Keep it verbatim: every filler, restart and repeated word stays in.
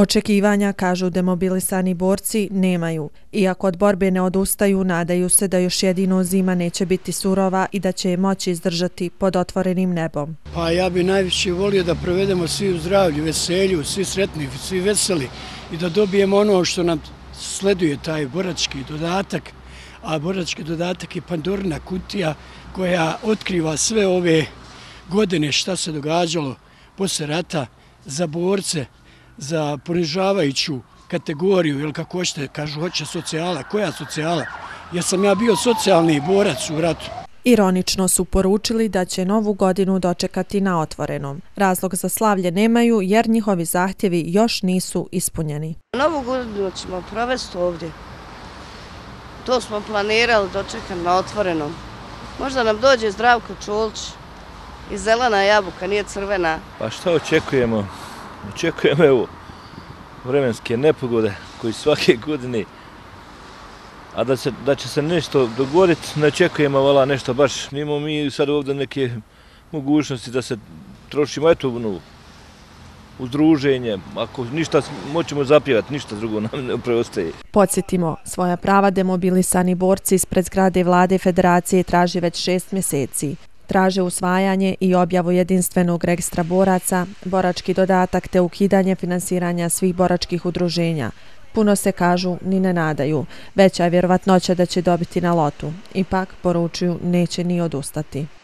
Očekivanja, kažu demobilisani borci, nemaju. Iako od borbe ne odustaju, nadaju se da još jedino zima neće biti surova i da će je moći izdržati pod otvorenim nebom. Pa ja bi najviše volio da provedemo svi u zdravlju, veselju, svi sretni, svi veseli i da dobijemo ono što nam sleduje, taj borački dodatak, a borački dodatak je Pandorina kutija koja otkriva sve ove godine šta se događalo posle rata za borce, za ponižavajuću kategoriju, ili kako hoćete, kažu hoće socijala. Koja socijala? Jer sam ja bio socijalni borac u ratu. Ironično su poručili da će novu godinu dočekati na otvorenom. Razlog za slavlje nemaju jer njihovi zahtjevi još nisu ispunjeni. Novu godinu ćemo provesti ovdje. To smo planirali dočekati na otvorenom. Možda nam dođe Zdravko Čolić i zelena jabuka, nije crvena. Pa šta očekujemo? Očekujemo evo vremenske nepogode koji svake godine, a da, se, da će se nešto dogoditi, ne očekujemo vala nešto baš. Nimamo mi sad ovdje neke mogućnosti da se trošimo eto no, uz druženje. Ako ništa moćemo zapjevati, ništa drugo nam ne preostaje. Podsjetimo, svoja prava demobilisani borci ispred zgrade Vlade Federacije traži već šest mjeseci. Traže usvajanje i objavu jedinstvenog registra boraca, borački dodatak te ukidanje finansiranja svih boračkih udruženja. Puno se, kažu, ni ne nadaju. Veća je vjerovatnoća da će dobiti na lotu. Ipak, poručuju, neće ni odustati.